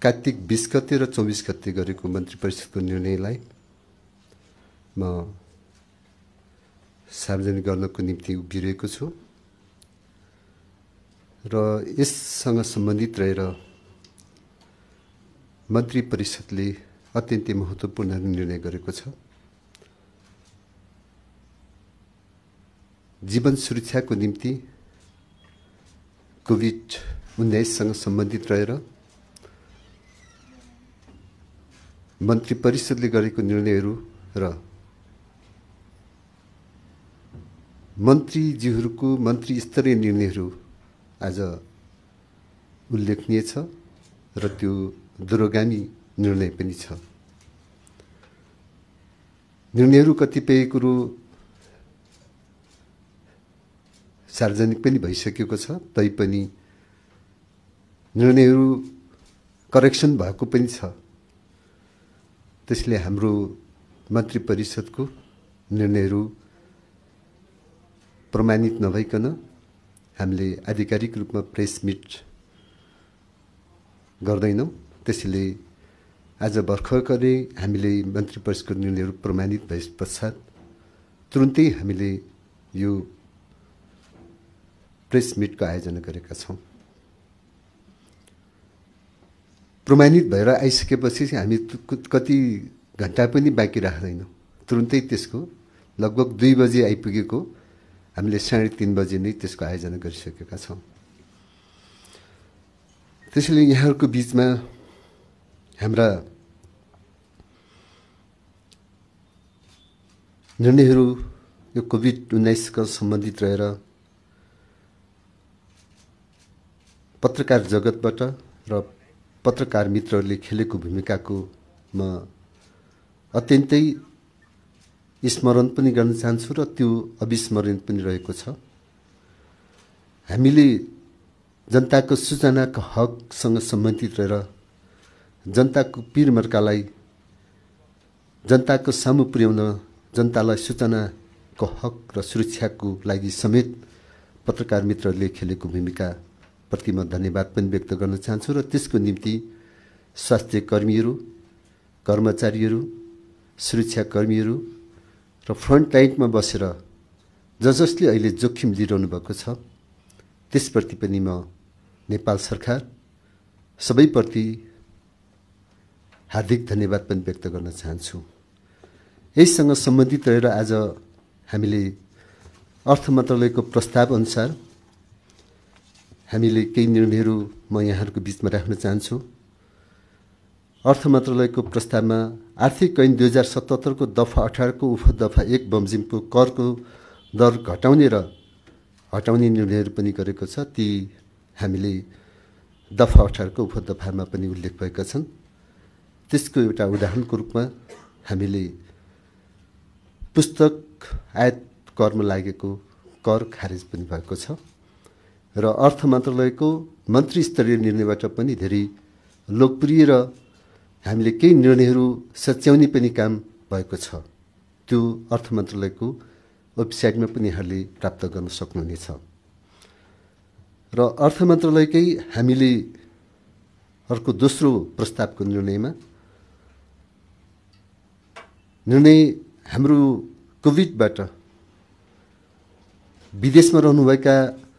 कार्तिक 20 गते र 24 गते गरेको मन्त्री परिषदको निर्णयलाई म सार्वजनिक गर्नको निम्ति उभिरहेको छु र यससँग सम्बन्धित रहेर मन्त्री परिषदले अत्यन्तै महत्त्वपूर्ण निर्णय गरेको छ। जीवन सुरक्षाको निम्ति कोभिड-19 सँग सम्बन्धित रहेर मन्त्री परिषदले गरेको निर्णयहरू र मन्त्रीज्यूहरूको मन्त्री स्तरीय निर्णयहरू आज उल्लेखनीय छ र त्यो दूरगामी निर्णय पनि छ। निर्णयहरू कतिपय कुरो सार्वजनिक पनि भइसकेको छ, तैपनि निर्णयहरू करेक्सन भएको पनि छ। त्यसले हाम्रो मन्त्री परिषदको निर्णयहरू प्रमाणित नभइकन हामीले आधिकारिक रूपमा प्रेस मिट गर्दैनौँ। त्यसैले आज भर्खरै हामीले मन्त्री परिषदको निर्णयहरू प्रमाणित भए पश्चात तुरुन्तै हामीले यो प्रेस मिटको आयोजना गरेका छौँ। प्रमाणित भएर आइसकेपछि हामी कति घण्टा पनि बाँकी राख्दैनौँ, तुरुन्तै त्यसको लगभग 2 बजे आइपुगेको हामीले 3:30 बजे नै त्यसको आयोजना गरिसकेका छौँ। त्यसैले यहाँहरूको बीचमा हाम्रा निर्णयहरू यो कोभिड-19 सम्बन्धित रहेर पत्रकार जगतबाट र पत्रकार मित्रहरूले खेलेको भूमिकाको म अत्यन्तै स्मरण पनि गर्न चाहन्छु र त्यो अविस्मरणीय पनि रहेको छ। हामीले जनताको सूचनाको हकसँग सम्बन्धित रहेर जनताको पीरमर्कालाई जनताको सामु पुर्याउन जनतालाई सूचनाको हक र सुरक्षाको लागि समेत पत्रकार मित्रहरूले खेलेको भूमिका प्रति म धन्यवाद पनि व्यक्त गर्न चाहन्छु र त्यसको निम्ति स्वास्थ्य कर्मीहरू, कर्मचारीहरू, सुरक्षाकर्मीहरू र फ्रन्ट लाइनमा बसेर जसले अहिले जोखिम लिइरहनु भएको छ त्यसप्रति पनि म नेपाल सरकार सबैप्रति हार्दिक धन्यवाद पनि व्यक्त गर्न चाहन्छु। यससँग सम्बन्धित रहेर आज हामीले अर्थ मन्त्रालयको प्रस्ताव अनुसार हामीले केही निर्णयहरू म यहाँहरूको बीचमा राख्न चाहन्छु। अर्थ मन्त्रालयको प्रस्तावमा आर्थिक ऐन 2077 को दफा 18 को उपदफा 1 बमोजिमको करको दर घटाउने र हटाउने निर्णयहरू पनि गरेको छ। ती हामीले दफा 18 को उपदफामा पनि उल्लेख भएका छन्। त्यसको एउटा उदाहरणको रूपमा हामीले पुस्तक आयात करमा लागेको कर खारेज पनि भएको छ र अर्थ मन्त्रालयको मन्त्री स्तरीय निर्णयबाट पनि धेरै लोकप्रिय र हामीले केही निर्णयहरू सच्याउने पनि काम भएको छ। त्यो अर्थ मन्त्रालयको वेबसाइटमा पनि यहाँले प्राप्त गर्न सक्नुहुनेछ। र अर्थ मन्त्रालयकै हामीले अर्को दोस्रो प्रस्तावको निर्णय हाम्रो कोभिडबाट विदेशमा रहनुभएका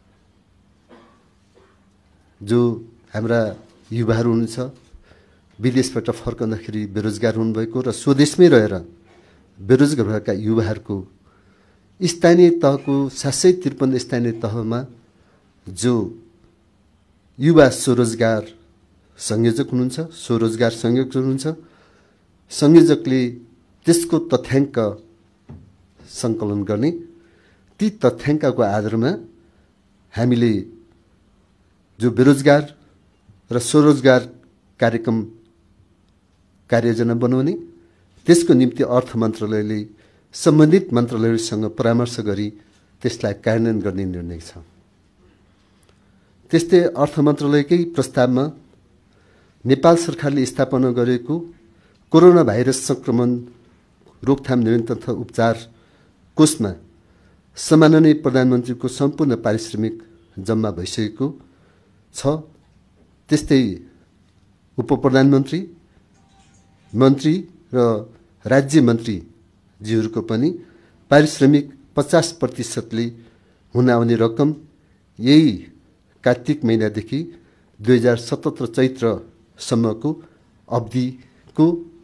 जो हाम्रा युवाहरू हुनुहुन्छ, विदेशबाट फर्कँदाखेरि बेरोजगार हुनुभएको र स्वदेशमै रहेर बेरोजगार भएका युवाहरूको स्थानीय तहको 753 स्थानीय तहमा जो युवा स्वरोजगार संयोजक हुनुहुन्छ, स्वरोजगार संयोजक हुनुहुन्छ, संयोजकले त्यसको तथ्याङ्क सङ्कलन गर्ने, ती तथ्याङ्कको आधारमा हामीले जो बेरोजगार र स्वरोजगार कार्यक्रम कार्ययोजना बनाउने, त्यसको निम्ति अर्थ मन्त्रालयले सम्बन्धित मन्त्रालयहरूसँग परामर्श गरी त्यसलाई कार्यान्वयन गर्ने निर्णय छ। त्यस्तै अर्थ मन्त्रालयकै प्रस्तावमा नेपाल सरकारले स्थापना गरेको कोरोना भाइरस संक्रमण रोकथाम नियन्त्रण तथा उपचार कोषमा सम्माननीय प्रधानमन्त्रीको सम्पूर्ण पारिश्रमिक जम्मा भइसकेको छ। त्यस्तै उप प्रधानमन्त्री, मन्त्री र राज्य मन्त्रीजीहरूको पनि पारिश्रमिक 50%ले हुन आउने रकम यही कार्तिक महिनादेखि 2077 चैत्रसम्मको अवधिको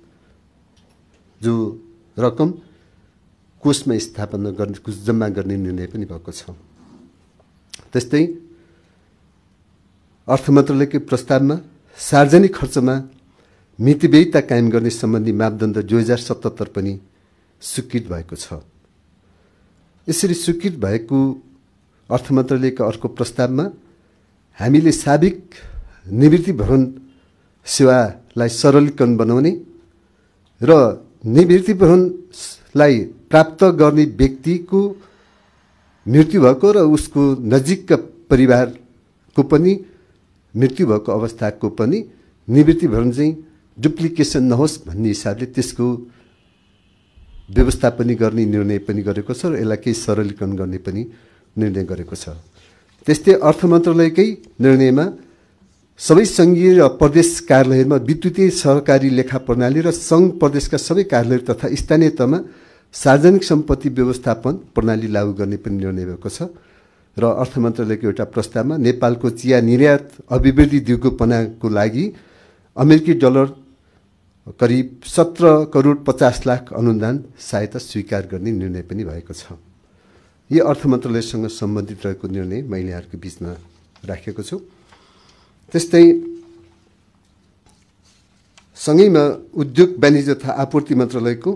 जो रकम कोषमा स्थापना गर्ने जम्मा गर्ने निर्णय पनि भएको छ। त्यस्तै अर्थ मन्त्रालयको प्रस्तावमा सार्वजनिक खर्चमा मितिव्ययिता कायम गर्ने सम्बन्धी मापदण्ड 2077 पनि स्वीकृत भएको छ। यसरी स्वीकृत भएको अर्थ मन्त्रालयको अर्को प्रस्तावमा हामीले साविक निवृत्ति भरण सेवालाई सरलीकरण बनाउने र निवृत्ति भरणलाई प्राप्त गर्ने व्यक्तिको मृत्यु भएको र उसको नजिकका परिवारको पनि मृत्यु भएको अवस्थाको पनि निवृत्ति भरण चाहिँ डुप्लिकेसन नहोस् भन्ने हिसाबले त्यसको व्यवस्था पनि गर्ने निर्णय पनि गरेको छ र यसलाई केही सरलीकरण गर्ने पनि निर्णय गरेको छ। त्यस्तै अर्थ मन्त्रालयकै निर्णयमा सबै सङ्घीय र प्रदेश कार्यालयहरूमा विद्युतीय सहकारी लेखा प्रणाली र सङ्घ प्रदेशका सबै कार्यालय तथा स्थानीय तहमा सार्वजनिक सम्पत्ति व्यवस्थापन प्रणाली लागू गर्ने पनि निर्णय भएको छ। र अर्थ मन्त्रालयको एउटा प्रस्तावमा नेपालको चिया निर्यात अभिवृद्धि दिगोपनाको लागि अमेरिकी डलर करिब 17 करोड 50 लाख अनुदान सहायता स्वीकार गर्ने निर्णय पनि भएको छ। यो अर्थ मन्त्रालयसँग सम्बन्धित रहेको निर्णय मैले यहाँहरूको बीचमा राखेको छु। त्यस्तै सँगैमा उद्योग वाणिज्य तथा आपूर्ति मन्त्रालयको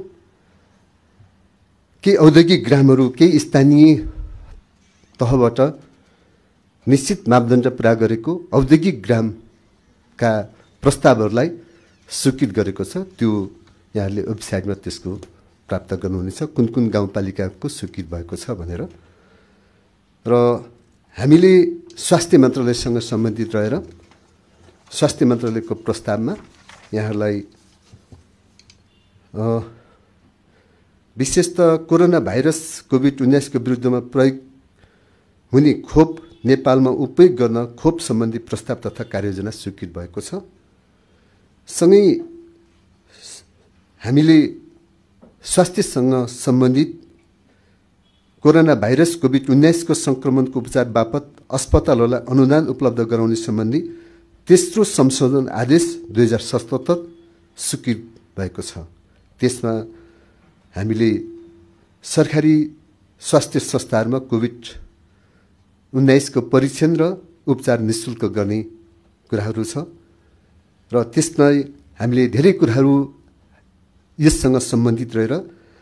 केही औद्योगिक ग्रामहरू केही स्थानीय तहबाट निश्चित मापदण्ड पुरा गरेको औद्योगिक ग्रामका प्रस्तावहरूलाई स्वीकृत गरेको छ। त्यो यहाँले वेबसाइटमा त्यसको प्राप्त गर्नुहुनेछ कुन कुन गाउँपालिकाको स्वीकृत भएको छ भनेर। र हामीले स्वास्थ्य मन्त्रालयसँग सम्बन्धित रहेर स्वास्थ्य मन्त्रालयको प्रस्तावमा यहाँहरूलाई विशेषतः कोरोना भाइरस कोभिड-19 को विरुद्धमा प्रयोग हुने खोप नेपालमा उपयोग गर्न खोप सम्बन्धी प्रस्ताव तथा कार्ययोजना स्वीकृत भएको छ। सँगै हामीले स्वास्थ्यसँग सम्बन्धित कोरोना भाइरस कोभिड-19 को संक्रमणको उपचार बापत अस्पतालहरूलाई अनुदान उपलब्ध गराउने सम्बन्धी तेस्रो संशोधन आदेश 2077 स्वीकृत भएको छ। त्यसमा हामीले सरकारी स्वास्थ्य संस्थाहरूमा कोभिड-19 को परीक्षण र उपचार निःशुल्क गर्ने कुराहरू छ र त्यसमा हामीले धेरै कुराहरू यससँग सम्बन्धित रहेर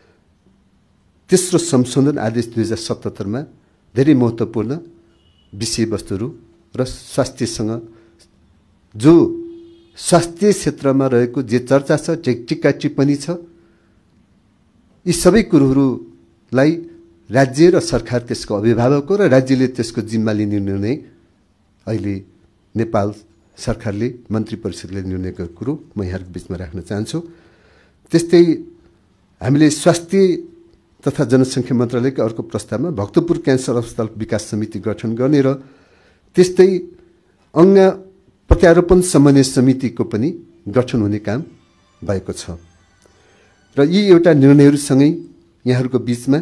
तेस्रो संशोधन आदेश 2077 मा धेरै महत्त्वपूर्ण विषयवस्तुहरू र स्वास्थ्यसँग जो स्वास्थ्य क्षेत्रमा रहेको जे चर्चा छ टिक्का टिप्पणी छ यी सबै कुरोहरूलाई राज्य र सरकार त्यसको अभिभावक हो र राज्यले त्यसको जिम्मा लिने निर्णय अहिले नेपाल सरकारले मन्त्री परिषदले निर्णय गरेको कुरो म यहाँहरूको बीचमा राख्न चाहन्छु। त्यस्तै हामीले स्वास्थ्य तथा जनसङ्ख्या मन्त्रालयको अर्को प्रस्तावमा भक्तपुर क्यान्सर अस्पताल विकास समिति गठन गर्ने र त्यस्तै अङ्ग प्रत्यारोपण समन्वय समितिको पनि गठन हुने काम भएको छ। र यी एउटा निर्णयहरूसँगै यहाँहरूको बीचमा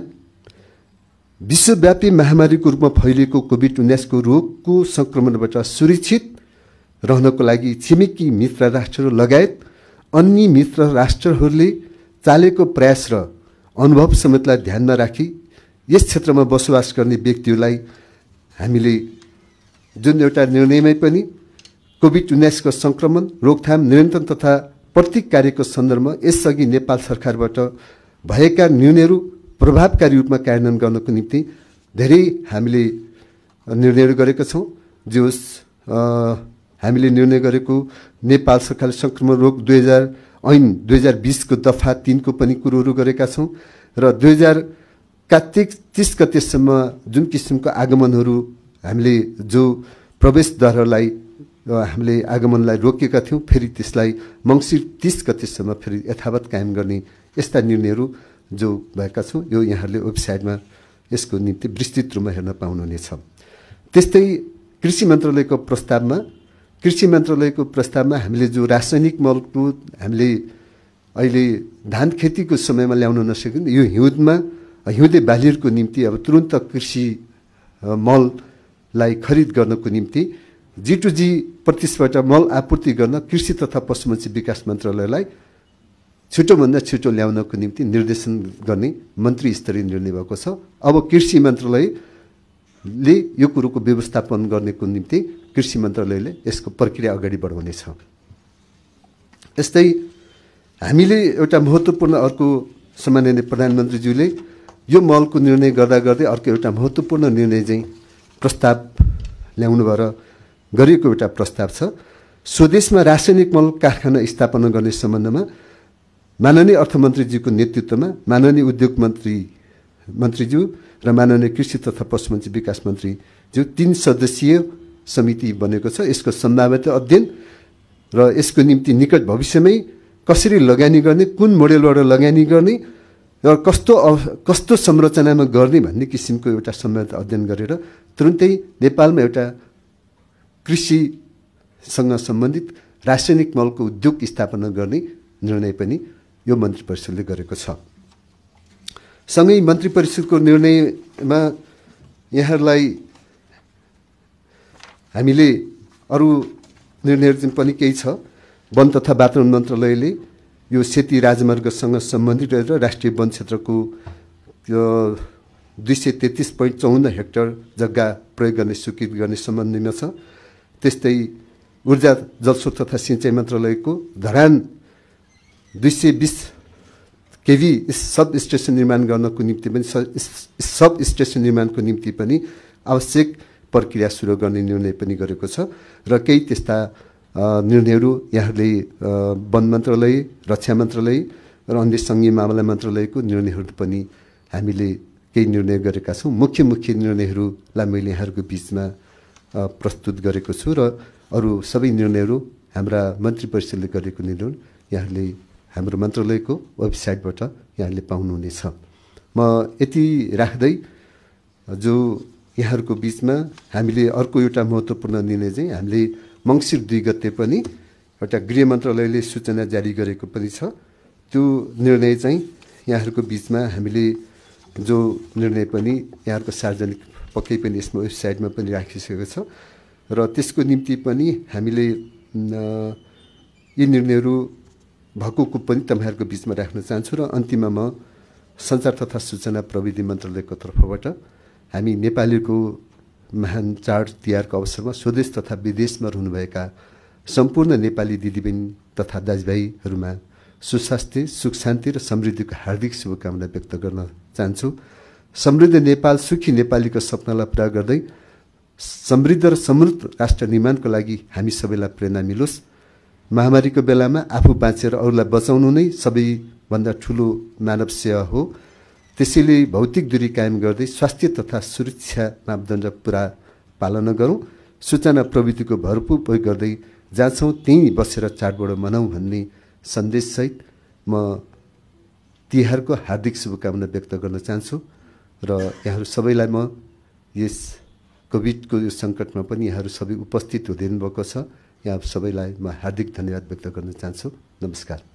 विश्वव्यापी महामारीको रूपमा फैलिएको कोभिड-19 को रोगको संक्रमणबाट सुरक्षित रहनको लागि छिमेकी मित्र राष्ट्रहरू लगायत अन्य मित्र राष्ट्रहरूले चालेको प्रयास र अनुभव समेतलाई ध्यानमा राखी यस क्षेत्रमा बसोबास गर्ने व्यक्तिहरूलाई हामीले जुन एउटा निर्णयमै पनि कोभिड-19 को संक्रमण रोकथाम नियन्त्रण तथा प्रतिकारको सन्दर्भमा यसअघि नेपाल सरकारबाट भएका निर्णयहरू प्रभावकारी रूपमा कार्यान्वयन गर्नको निम्ति धेरै हामीले निर्णयहरू गरेका छौँ। जोस हामीले निर्णय गरेको नेपाल सरकारले संक्रमण रोग 2020 को दफा 3 को पनि कुरोहरू गरेका छौँ र 2000 कार्तिक 30 गतेसम्म जुन किसिमको आगमनहरू हामीले जो प्रवेशद्वारलाई हामीले आगमनलाई रोकेका थियौँ फेरि त्यसलाई मङ्सिर 30 गतेसम्म फेरि यथावत कायम गर्ने यस्ता निर्णयहरू जो भएका छौँ यो यहाँहरूले वेबसाइटमा यसको निम्ति विस्तृत रूपमा हेर्न पाउनुहुनेछ। त्यस्तै कृषि मन्त्रालयको प्रस्तावमा कृषि मन्त्रालयको प्रस्तावमा हामीले जो रासायनिक मलको हामीले अहिले धान खेतीको समयमा ल्याउन नसकिने यो हिउँदे बालीहरूको निम्ति अब तुरुन्त कृषि मललाई खरिद गर्नको निम्ति G2G प्रतिस्पर्धा मल आपूर्ति गर्न कृषि तथा पशुपन्छी विकास मन्त्रालयलाई छिटोभन्दा छिटो ल्याउनको निम्ति निर्देशन गर्ने मन्त्री स्तरीय निर्णय भएको छ। अब कृषि मन्त्रालयले यो कुरोको व्यवस्थापन गर्नेको निम्ति कृषि मन्त्रालयले यसको प्रक्रिया अगाडि बढाउनेछ। यस्तै हामीले एउटा महत्त्वपूर्ण अर्को सम्माननीय प्रधानमन्त्रीज्यूले यो मलको निर्णय गर्दा गर्दै अर्को एउटा महत्त्वपूर्ण निर्णय चाहिँ प्रस्ताव ल्याउनु भएर गरिएको एउटा प्रस्ताव छ। स्वदेशमा रासायनिक मल कारखाना स्थापना गर्ने सम्बन्धमा माननीय अर्थमन्त्रीज्यूको नेतृत्वमा माननीय उद्योग मन्त्रीज्यू र माननीय कृषि तथा पशुपन्छी विकास मन्त्रीज्यू 3 सदस्यीय समिति बनेको छ। यसको सम्भाव्यता अध्ययन र यसको निम्ति निकट भविष्यमै कसरी लगानी गर्ने, कुन मोडेलबाट लगानी गर्ने र कस्तो संरचनामा गर्ने भन्ने किसिमको एउटा सम्भाव्यता अध्ययन गरेर तुरुन्तै नेपालमा एउटा कृषिसँग सम्बन्धित रासायनिक मलको उद्योग स्थापना गर्ने निर्णय पनि यो मन्त्री परिषदले गरेको छ। सँगै मन्त्री परिषदको निर्णयमा यहाँहरूलाई हामीले अरू निर्णयहरू पनि केही छ। वन तथा वातावरण मन्त्रालयले यो सेती राजमार्गसँग सम्बन्धित रहेर राष्ट्रिय वन क्षेत्रको 233.54 हेक्टर जग्गा प्रयोग गर्ने स्वीकृति गर्ने सम्बन्धमा छ। त्यस्तै ऊर्जा जलस्रोत तथा सिँचाइ मन्त्रालयको धरान 220 केभी सब स्टेसन निर्माण गर्नको निम्ति पनि सब स्टेसन निर्माणको निम्ति पनि आवश्यक प्रक्रिया सुरु गर्ने निर्णय पनि गरेको छ। र केही त्यस्ता निर्णयहरू यहाँहरूले वन मन्त्रालय, रक्षा मन्त्रालय र अन्य सङ्घीय मामला मन्त्रालयको निर्णयहरू पनि हामीले केही निर्णय गरेका छौँ। मुख्य निर्णयहरूलाई मैले यहाँहरूको बिचमा प्रस्तुत गरेको छु र अरू सबै निर्णयहरू हाम्रा मन्त्री परिषदले गरेको निर्णय यहाँहरूले हाम्रो मन्त्रालयको वेबसाइटबाट यहाँहरूले पाउनुहुनेछ। म यति राख्दै जो यहाँहरूको बिचमा हामीले अर्को एउटा महत्त्वपूर्ण निर्णय चाहिँ हामीले मङ्सिर 2 गते पनि एउटा गृह मन्त्रालयले सूचना जारी गरेको पनि छ। त्यो निर्णय चाहिँ यहाँहरूको बिचमा हामीले जो निर्णय पनि यहाँहरूको सार्वजनिक पक्कै पनि यसमा वेबसाइटमा पनि राखिसकेको छ र त्यसको निम्ति पनि हामीले यी निर्णयहरू भएको पनि तपाईँहरूको बिचमा राख्न चाहन्छु। र अन्तिममा म सञ्चार तथा सूचना प्रविधि मन्त्रालयको तर्फबाट हामी नेपालीको महान चाड तिहारको अवसरमा स्वदेश तथा विदेशमा रहनुभएका सम्पूर्ण नेपाली दिदीबहिनी तथा दाजुभाइहरूमा सुस्वास्थ्य, सुख शान्ति र समृद्धिको हार्दिक शुभकामना व्यक्त गर्न चाहन्छु। समृद्ध नेपाल, सुखी नेपालीको सपनालाई पुरा गर्दै समृद्ध र समृद्ध राष्ट्र निर्माणको लागि हामी सबैलाई प्रेरणा मिलोस्। महामारीको बेलामा आफू बाँचेर अरूलाई बचाउनु नै सबैभन्दा ठुलो मानव सेवा हो। त्यसैले भौतिक दूरी कायम गर्दै स्वास्थ्य तथा सुरक्षा मापदण्ड पुरा पालना गरौँ। सूचना प्रविधिको भरपूर प्रयोग गर्दै जहाँ छौँ त्यहीँ बसेर चाडबाड मनाउँ भन्ने सन्देशसहित म तिहारको हार्दिक शुभकामना व्यक्त गर्न चाहन्छु। र यहाँहरू सबैलाई म यस कोभिडको यो सङ्कटमा पनि यहाँहरू सबै उपस्थित हुँदैन भएको छ। यहाँ सबैलाई म हार्दिक धन्यवाद व्यक्त गर्न चाहन्छु। नमस्कार।